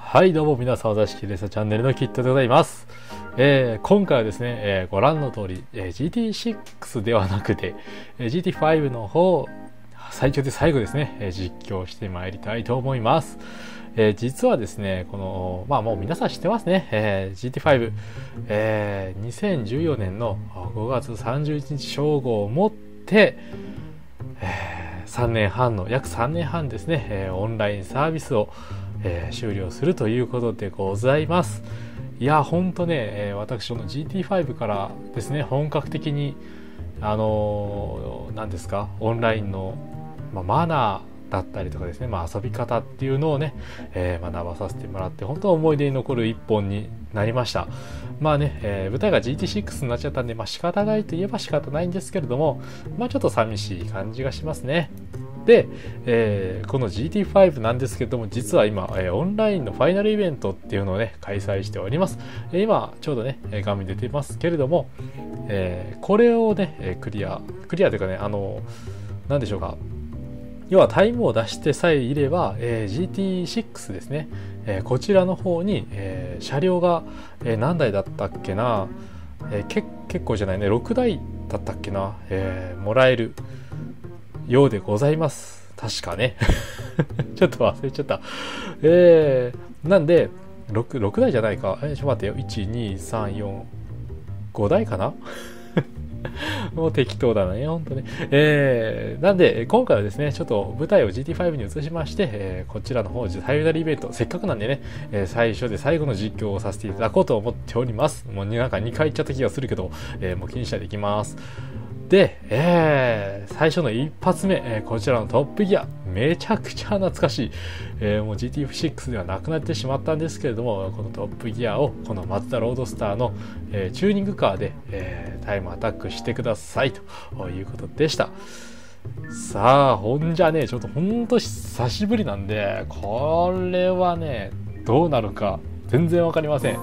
はい、どうも皆さん、お座敷レーサーチャンネルのキットでございます。今回はですね、ご覧の通り、GT6 ではなくて、GT5 の方、最長で最後ですね、実況してまいりたいと思います。実はですね、この、もう皆さん知ってますね、GT5、2014年の5月31日正午をもって、約3年半ですね、オンラインサービスを終了するということでございます。いやほんとね、私の GT5 からですね本格的に何ですか、オンラインの、マナーだったりとかですね、遊び方っていうのをね、学ばさせてもらって本当思い出に残る一本になりました。舞台が GT6 になっちゃったんで、仕方ないといえば仕方ないんですけれども、ちょっと寂しい感じがしますね。で、この GT5 なんですけども、実は今、オンラインのファイナルイベントっていうのをね開催しております。今ちょうどね画面に出てますけれども、これをねクリアというかね、何でしょうか、要はタイムを出してさえいれば、GT6 ですね、こちらの方に、車両が、何台だったっけな、結構じゃないね、6台だったっけな、もらえるようでございます。確かねちょっと忘れちゃった。なんで 6台じゃないか、ちょっと待ってよ、12345台かなもう適当だね、ほんとね。なんで、今回はですね、ちょっと舞台を GT5 に移しまして、こちらの方、ファイナルイベント、せっかくなんでね、最初で最後の実況をさせていただこうと思っております。もうなんか2回言っちゃった気がするけど、もう気にしないでいきます。で、最初の一発目、こちらのトップギア、めちゃくちゃ懐かしい、もう GT6 ではなくなってしまったんですけれども、このトップギアをこのマツダロードスターの、チューニングカーで、タイムアタックしてくださいということでした。さあ、ほんじゃね、ちょっとほんと久しぶりなんで、これはね、どうなるか全然わかりません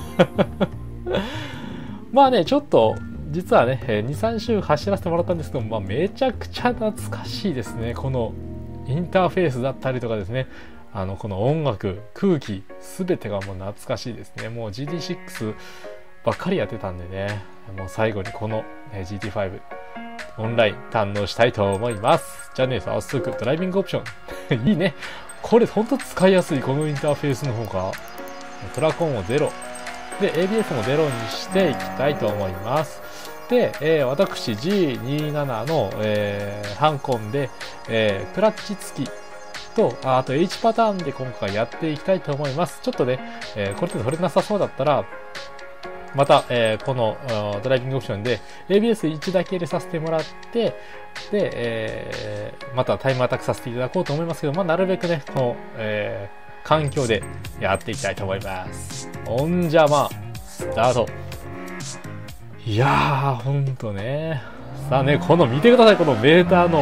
ちょっと実はね、2、3週走らせてもらったんですけど、めちゃくちゃ懐かしいですね。このインターフェースだったりとかですね、この音楽、空気、すべてがもう懐かしいですね。もう GT6 ばっかりやってたんでね、もう最後にこの GT5 オンライン堪能したいと思います。じゃあね、早速ドライビングオプションいいね、これほんと使いやすい、このインターフェースの方が。トラコンを0で ABS も0にしていきたいと思います。で、私 G27 の、ハンコンで、クラッチ付きとあと H パターンで今回やっていきたいと思います。ちょっとね、これで取れなさそうだったらまた、このドライビングオプションで ABS1 だけ入れさせてもらって、で、またタイムアタックさせていただこうと思いますけど、なるべくねこの、環境でやっていきたいと思います。ほんじゃスタート。いやー、ほんとね。さあね、この見てください、このメーターの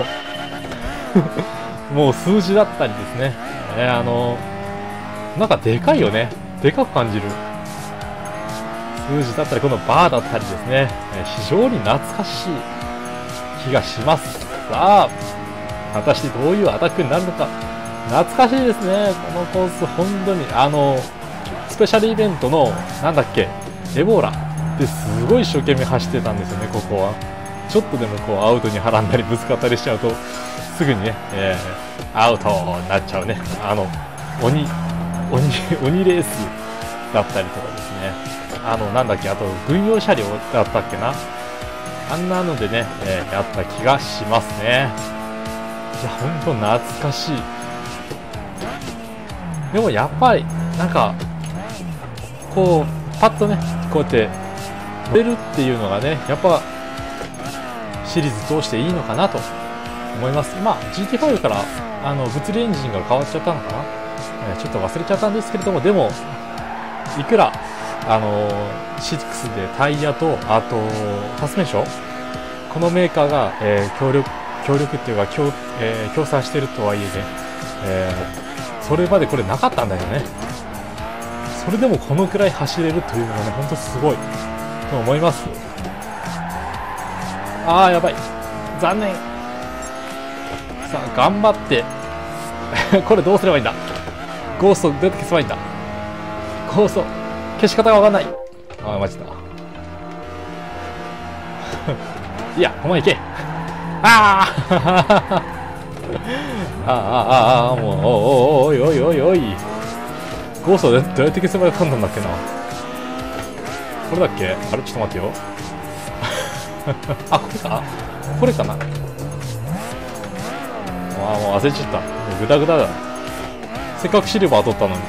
もう数字だったりですね、なんかでかいよね、でかく感じる数字だったり、このバーだったりですね、非常に懐かしい気がします。さあ、果たしてどういうアタックになるのか。懐かしいですね、このコース。本当にスペシャルイベントのなんだっけ、エボーラですごい一生懸命走ってたんですよね。ここはちょっとでもこうアウトにはらんだりぶつかったりしちゃうとすぐにね、アウトになっちゃうね、鬼レースだったりとかですね、なんだっけ、あと軍用車両だったっけな、あんなのでね、やった気がしますね。いやほんと懐かしい。でもやっぱりなんかこうパッとねこうやって乗れるっていうのがね、やっぱシリーズ通していいのかなと思います。GT5 から物理エンジンが変わっちゃったのかな、ちょっと忘れちゃったんですけれども、でもいくら6でタイヤとあとサスペンション、このメーカーが、協力っていうか協賛してるとはいえね、それまでこれなかったんだよね。それでもこのくらい走れるというのがね、ほんとすごいと思います。やばい、残念。さあ頑張ってこれどうすればいいんだ。ゴースト出て消せばいいんだ。 ゴースト消し方がわかんない。ああ、マジだ。いや、お前行け。ああああ、もう、おいおいおいおい。ゴーストどうやって消せばよかったんだっけな。これだっけ。あれ、ちょっと待ってよ。あ、これか。これかな。ああ、もう焦っちゃった。もうグダグダだ。せっかくシルバー取ったのに。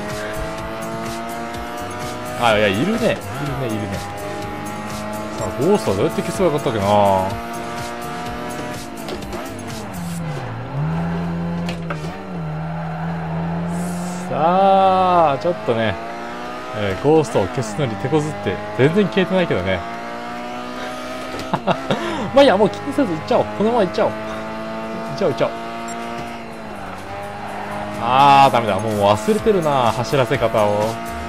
あ、いや、いるね。いるね。さあ、ゴーストはどうやって消せばよかったっけな。さあ、ちょっとね、ゴーストを消すのに手こずって全然消えてないけどね。まあいいや、もう気にせず行っちゃおう。このまま行っちゃおう。行っちゃおう。あー、ダメだ。もう忘れてるな、走らせ方を。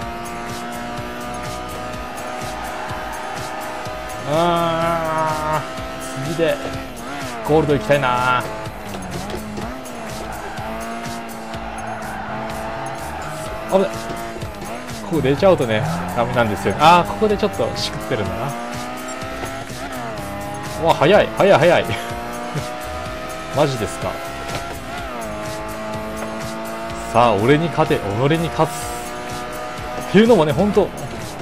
次でゴールド行きたいな。危ない。ここ出ちゃうとね、ダメなんですよ。あー、ここでちょっとしくってるんだな。わ、早いマジですか。さあ、俺に勝て、己に勝つっていうのもね、ほんと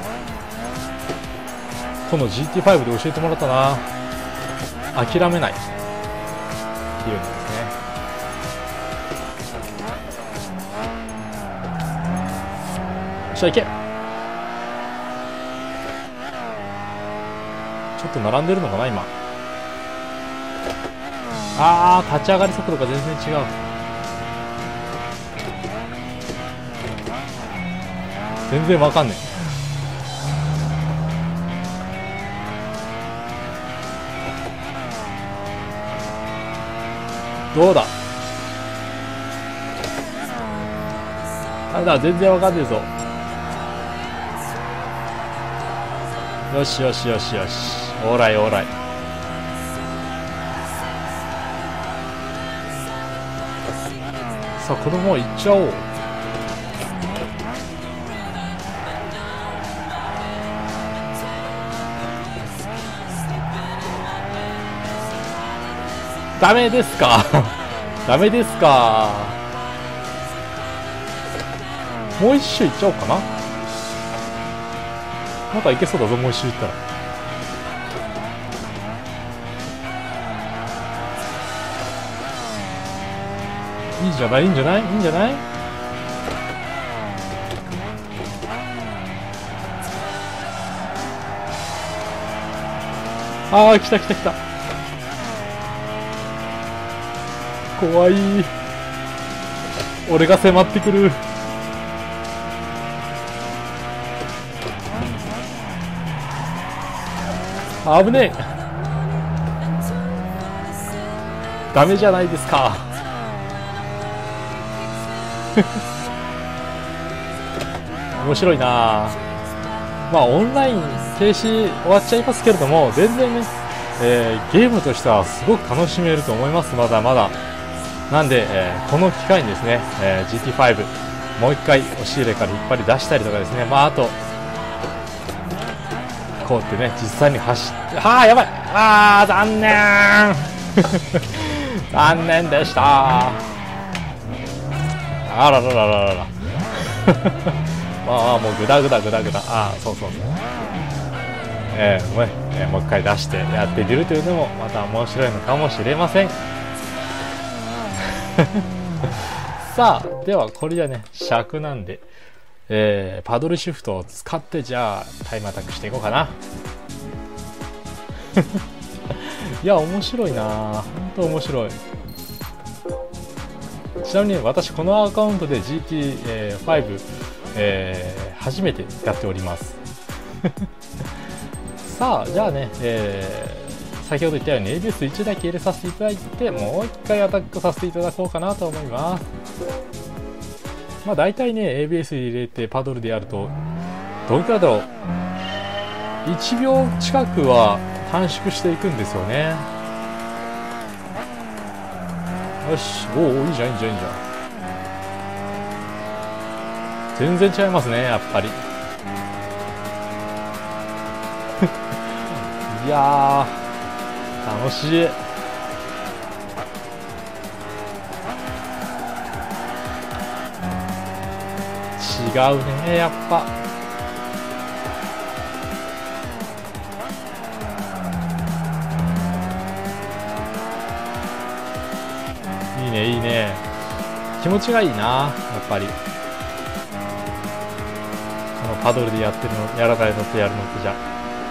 この GT5 で教えてもらったな。諦めないっていうのですね。よっしゃ、行け。ちょっと並んでるのかな今。あー、立ち上がり速度が全然違う。全然わかんねえ。どうだ。ダメだ、全然わかんねえぞ。よし。オーライ。さあ、このまま行っちゃおう。ダメですか。ダメですか。もう一周行っちゃおうかな。まだいけそうだぞ、もう一周行ったら。いいんじゃない。あー、来た。怖い。俺が迫ってくる。危ねえ。ダメじゃないですか。面白いな。まあオンライン停止終わっちゃいますけれども、全然ね、ゲームとしてはすごく楽しめると思います。まだまだなんで、この機会にですね、GT5 もう一回押し入れから引っ張り出したりとかですね、まああとこうやってね、実際に走って、はあ、やばい、ああ、残念残念でした。あららららららまあもうグダグダ、ああ、そうもう一回出してやってみるというのもまた面白いのかもしれませんさあ、ではこれじゃね、尺なんで、パドルシフトを使ってじゃあタイムアタックしていこうかないや、面白いな、本当面白い。ちなみに私このアカウントで GT5、初めてやっておりますさあ、じゃあね、先ほど言ったように ABS1 だけ入れさせていただいて、もう一回アタックさせていただこうかなと思います。まあ大体ね、ABS 入れてパドルでやるとどんくらいだろう、1秒近くは短縮していくんですよね。よし、おお、いいじゃん。全然違いますね、やっぱりいやー楽しい。違うねやっぱ。いいねいいね、気持ちがいいなやっぱり。このパドルでやってるのやらないのとやるのとじゃ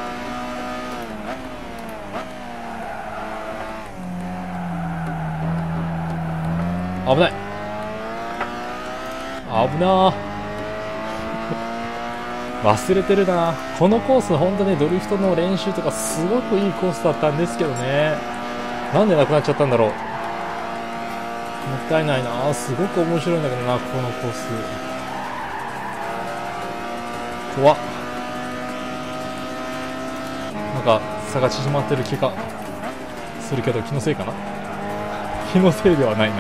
危ない、危なー忘れてるな。このコース本当にドリフトの練習とかすごくいいコースだったんですけどね、なんでなくなっちゃったんだろう。もったいないな。すごく面白いんだけどなこのコース。怖っ、なんか差が縮まってる気がするけど気のせいかな。気のせいではないな。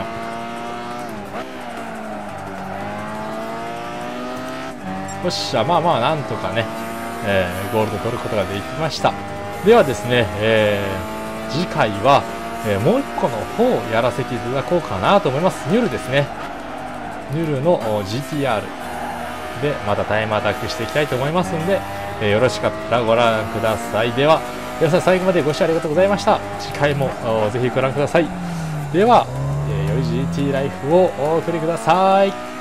よっしゃ、まあまあなんとかね、ゴールド取ることができました。ではですね、次回は、もう一個の方をやらせていただこうかなと思います。ニュルですね。ニュルの GTR でまたタイムアタックしていきたいと思いますんで、よろしかったらご覧ください。では皆さん最後までご視聴ありがとうございました。次回もぜひご覧ください。では、良い GT ライフをお送りください。